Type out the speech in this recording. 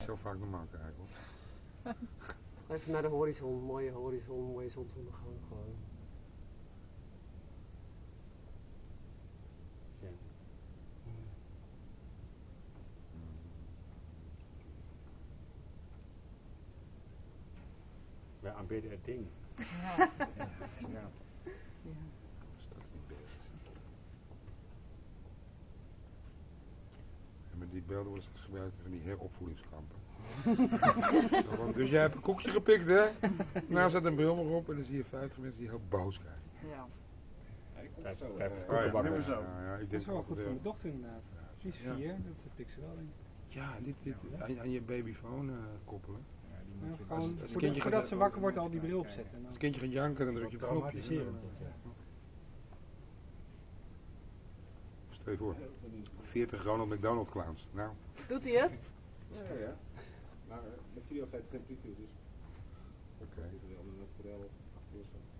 Zo vaak normaal krijgen hoor. Even naar de horizon, mooie zonsondergang gewoon. Wij aanbidden het ding. Ja. Ja. Straks niet bezig. En met die beelden worden straks gebruikt van die heropvoedingskampen. Dus jij hebt een koekje gepikt, hè? Nou, zet een bril maar op en dan zie je 50 mensen die heel boos krijgen. Ja. Ik Dat is wel denk goed voor mijn dochter inderdaad. Die is 4, dat pikt ze wel in. Ja, dit aan je babyfoon koppelen. Ja, gewoon als voordat ze wakker wordt al die bril opzetten. Als het kindje gaat janken, dan druk je op het knopje. Traumatiserend. Stel je voor, 40 Ronald McDonald clowns. Nou, Doet hij het? Ja. Maar met video geeft geen preview, dus. oké. Dit is wel een model achter of zo.